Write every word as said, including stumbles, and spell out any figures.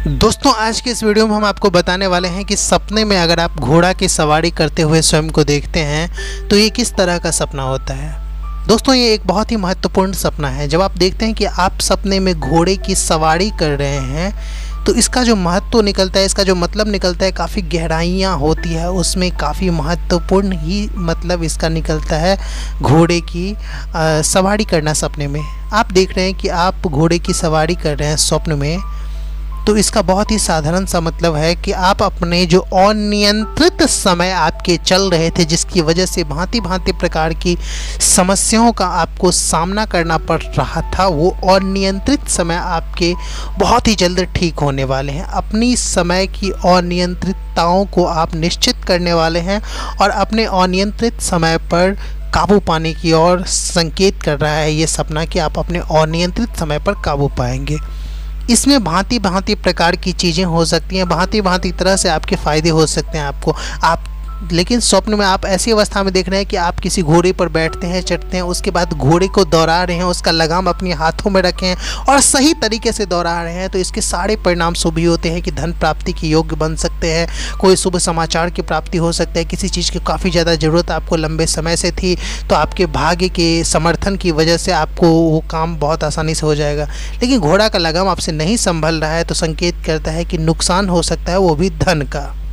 दोस्तों आज के इस वीडियो में हम आपको बताने वाले हैं कि सपने में अगर आप घोड़ा की सवारी करते हुए स्वयं को देखते हैं तो ये किस तरह का सपना होता है। दोस्तों ये एक बहुत ही महत्वपूर्ण सपना है। जब आप देखते हैं कि आप सपने में घोड़े की सवारी कर रहे हैं तो इसका जो महत्व निकलता है, इसका जो मतलब निकलता है, काफ़ी गहराइयाँ होती है उसमें, काफ़ी महत्वपूर्ण ही मतलब इसका निकलता है घोड़े की आ, सवारी करना सपने में। आप देख रहे हैं कि आप घोड़े की सवारी कर रहे हैं स्वप्न में, तो इसका बहुत ही साधारण सा मतलब है कि आप अपने जो अनियंत्रित समय आपके चल रहे थे, जिसकी वजह से भांति भांति प्रकार की समस्याओं का आपको सामना करना पड़ रहा था, वो अनियंत्रित समय आपके बहुत ही जल्द ठीक होने वाले हैं। अपनी समय की अनियंत्रितताओं को आप निश्चित करने वाले हैं और अपने अनियंत्रित समय पर काबू पाने की ओर संकेत कर रहा है ये सपना कि आप अपने अनियंत्रित समय पर काबू पाएंगे। इसमें भांति भांति प्रकार की चीज़ें हो सकती हैं, भांति भांति तरह से आपके फ़ायदे हो सकते हैं आपको। आप लेकिन स्वप्न में आप ऐसी अवस्था में देख रहे हैं कि आप किसी घोड़े पर बैठते हैं, चढ़ते हैं, उसके बाद घोड़े को दौड़ा रहे हैं, उसका लगाम अपने हाथों में रखे हैं और सही तरीके से दौड़ा रहे हैं, तो इसके सारे परिणाम शुभ ही होते हैं कि धन प्राप्ति के योग्य बन सकते हैं, कोई शुभ समाचार की प्राप्ति हो सकता है, किसी चीज़ की काफ़ी ज़्यादा ज़रूरत आपको लंबे समय से थी तो आपके भाग्य के समर्थन की वजह से आपको वो काम बहुत आसानी से हो जाएगा। लेकिन घोड़ा का लगाम आपसे नहीं संभल रहा है तो संकेत करता है कि नुकसान हो सकता है, वो भी धन का।